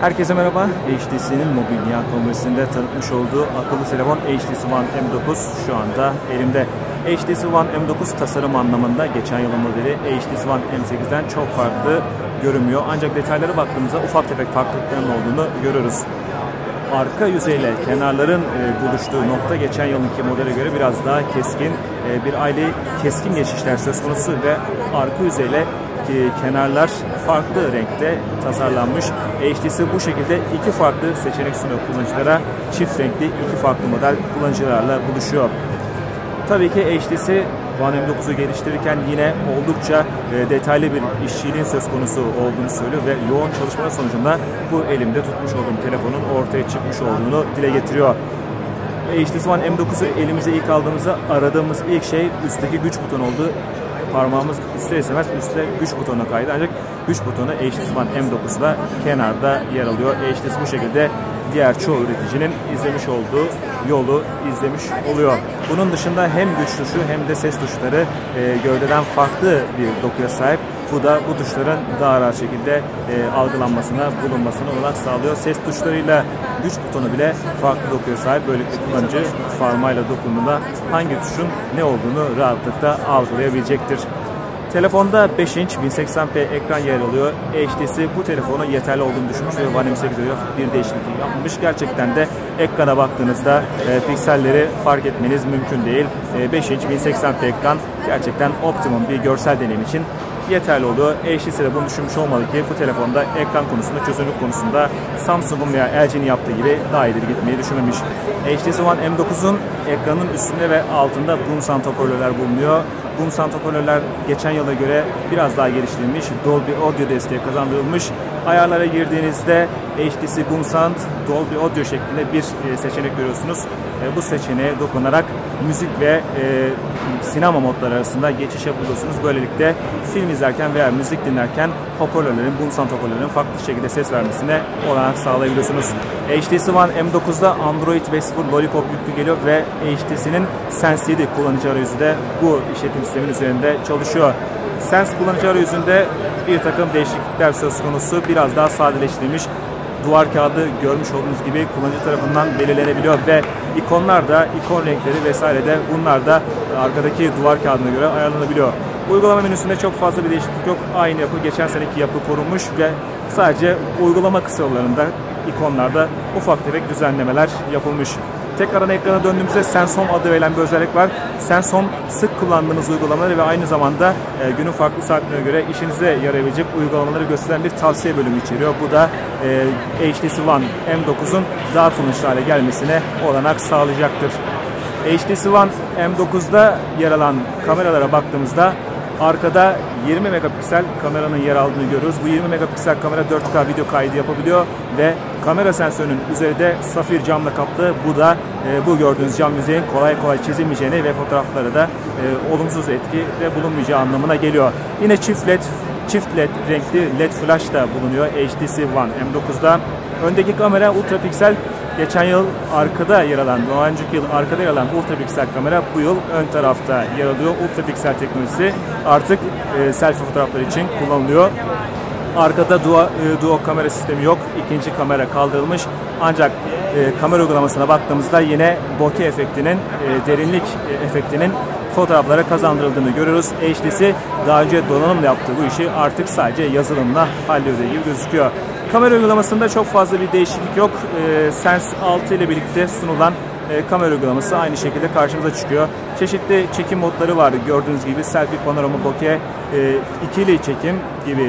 Herkese merhaba. HTC'nin Mobil Dünya Kongresi'nde tanıtmış olduğu akıllı telefon HTC One M9 şu anda elimde. HTC One M9 tasarım anlamında geçen yılın modeli HTC One M8'den çok farklı görünmüyor. Ancak detaylara baktığımızda ufak tefek farklılıkların olduğunu görürüz. Arka yüzeyle kenarların buluştuğu nokta geçen yılınki modele göre biraz daha keskin. Bir aile keskin geçişler söz konusu ve arka yüzeyle kenarlar farklı renkte tasarlanmış. HTC bu şekilde iki farklı seçenek sunuyor kullanıcılara. Çift renkli iki farklı model kullanıcılarla buluşuyor. Tabii ki HTC One M9'u geliştirirken yine oldukça detaylı bir işçiliğin söz konusu olduğunu söylüyor ve yoğun çalışmalar sonucunda bu elimde tutmuş olduğum telefonun ortaya çıkmış olduğunu dile getiriyor. HTC One M9'u elimize ilk aldığımızda aradığımız ilk şey üstteki güç butonu oldu. Parmağımız ister istemez üstte güç butonuna kaydı, ancak güç butonu HTC One M9'da kenarda yer alıyor. HTC bu şekilde diğer çoğu üreticinin izlemiş olduğu yolu izlemiş oluyor. Bunun dışında hem güç tuşu hem de ses tuşları gövdeden farklı bir dokuya sahip. Bu da bu tuşların daha rahat şekilde algılanmasına, bulunmasına olanak sağlıyor. Ses tuşlarıyla güç butonu bile farklı dokuya sahip. Böylelikle kullanıcı parmağıyla dokunduğunda hangi tuşun ne olduğunu rahatlıkla algılayabilecektir. Telefonda 5 inç 1080p ekran yer alıyor. HTC bu telefonu yeterli olduğunu düşünmüş ve One M8'e göre bir değişiklik yapmış. Gerçekten de ekrana baktığınızda pikselleri fark etmeniz mümkün değil. 5 inç 1080p ekran gerçekten optimum bir görsel deneyim için yeterli oluyor. HTC de bunu düşünmüş olmalı ki bu telefonda ekran konusunda, çözünürlük konusunda Samsung'un veya LG'nin yaptığı gibi daha ileri gitmeyi düşünmemiş. HTC One M9'un ekranın üstünde ve altında boom sound hoparlörler bulunuyor. Boom sound hoparlörler geçen yıla göre biraz daha geliştirilmiş, Dolby Audio desteği kazandırılmış. Ayarlara girdiğinizde HTC Boom Sound Dolby Audio şeklinde bir seçenek görüyorsunuz. Bu seçeneğe dokunarak müzik ve sinema modları arasında geçiş yapabiliyorsunuz. Böylelikle film izlerken veya müzik dinlerken hoparlörlerin, Boom Sound hoparlörlerin farklı şekilde ses vermesine olanak sağlayabiliyorsunuz. HTC One M9'da Android ve 0 Lollipop yüklü geliyor ve HTC'nin Sense 7 kullanıcı arayüzü de bu işletim sistemin üzerinde çalışıyor. Sense kullanıcı arayüzünde bir takım değişiklikler söz konusu. Biraz daha sadeleştirilmiş. Duvar kağıdı görmüş olduğunuz gibi kullanıcı tarafından belirlenebiliyor ve ikonlar da, ikon renkleri vesaire de bunlar da arkadaki duvar kağıdına göre ayarlanabiliyor. Uygulama menüsünde çok fazla bir değişiklik yok. Aynı yapı, geçen seneki yapı korunmuş ve sadece uygulama kısımlarında, ikonlarda ufak tefek düzenlemeler yapılmış. Tekrardan ekrana döndüğümüzde Sense Home adı verilen bir özellik var. Sense Home sık kullandığınız uygulamaları ve aynı zamanda günün farklı saatlerine göre işinize yarayabilecek uygulamaları gösteren bir tavsiye bölümü içeriyor. Bu da HTC One M9'un daha kullanışlı hale gelmesine olanak sağlayacaktır. HTC One M9'da yer alan kameralara baktığımızda arkada 20 megapiksel kameranın yer aldığını görüyoruz. Bu 20 megapiksel kamera 4K video kaydı yapabiliyor ve kamera sensörünün üzerinde safir camla kaplı. Bu da bu gördüğünüz cam yüzeyin kolay kolay çizilmeyeceğini ve fotoğraflara da olumsuz etki de bulunmayacağı anlamına geliyor. Yine çift led renkli led flash da bulunuyor HTC One M9'da. Öndeki kamera ultrapiksel. Geçen yıl arkada yer alan, önceki yıl arkada yer alan ultrapiksel kamera bu yıl ön tarafta yer alıyor. Ultrapiksel teknolojisi artık selfie fotoğrafları için kullanılıyor. Arkada duo kamera sistemi yok. İkinci kamera kaldırılmış. Ancak kamera uygulamasına baktığımızda yine bokeh efektinin, derinlik efektinin fotoğraflara kazandırıldığını görüyoruz. HTC daha önce donanımla yaptığı bu işi artık sadece yazılımla hallediyor gibi gözüküyor. Kamera uygulamasında çok fazla bir değişiklik yok. Sense 6 ile birlikte sunulan kamera uygulaması aynı şekilde karşımıza çıkıyor. Çeşitli çekim modları var. Gördüğünüz gibi selfie, panorama, bokeh, ikili çekim gibi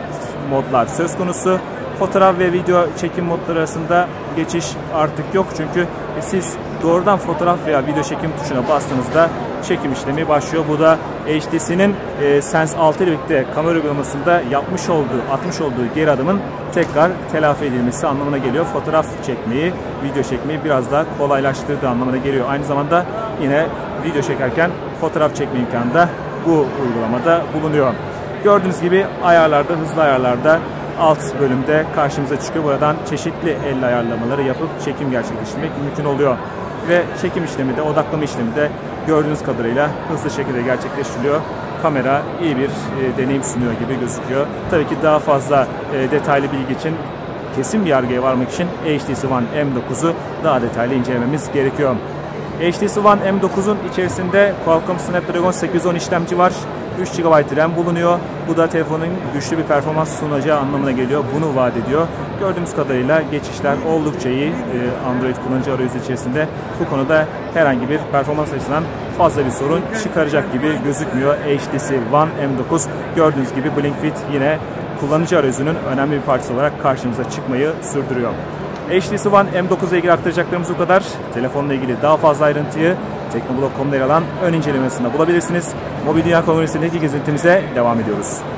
modlar söz konusu. Fotoğraf ve video çekim modları arasında geçiş artık yok. Çünkü siz doğrudan fotoğraf veya video çekim tuşuna bastığınızda çekim işlemi başlıyor. Bu da HTC'nin Sense 6 ile birlikte kamera uygulamasında atmış olduğu geri adımın tekrar telafi edilmesi anlamına geliyor. Fotoğraf çekmeyi, video çekmeyi biraz daha kolaylaştırdığı anlamına geliyor. Aynı zamanda yine video çekerken fotoğraf çekme imkanı da bu uygulamada bulunuyor. Gördüğünüz gibi ayarlarda, hızlı ayarlarda alt bölümde karşımıza çıkıyor. Buradan çeşitli el ayarlamaları yapıp çekim gerçekleştirmek mümkün oluyor. Ve çekim işlemi de, odaklama işlemi de gördüğünüz kadarıyla hızlı şekilde gerçekleştiriliyor. Kamera iyi bir deneyim sunuyor gibi gözüküyor. Tabii ki daha fazla detaylı bilgi için kesin bir yargıya varmak için HTC One M9'u daha detaylı incelememiz gerekiyor. HTC One M9'un içerisinde Qualcomm Snapdragon 810 işlemci var. 3 GB RAM bulunuyor. Bu da telefonun güçlü bir performans sunacağı anlamına geliyor. Bunu vaat ediyor. Gördüğümüz kadarıyla geçişler oldukça iyi. Android kullanıcı arayüzü içerisinde bu konuda herhangi bir performans açısından fazla bir sorun çıkaracak gibi gözükmüyor. HTC One M9 gördüğünüz gibi BlinkFit yine kullanıcı arayüzünün önemli bir parçası olarak karşımıza çıkmayı sürdürüyor. HTC One M9 ile ilgili aktaracaklarımız bu kadar. Telefonla ilgili daha fazla ayrıntıyı Teknoblog.com'da yer alan ön incelemesinde bulabilirsiniz. Mobil Dünya Kongresi'ndeki gezintimize devam ediyoruz.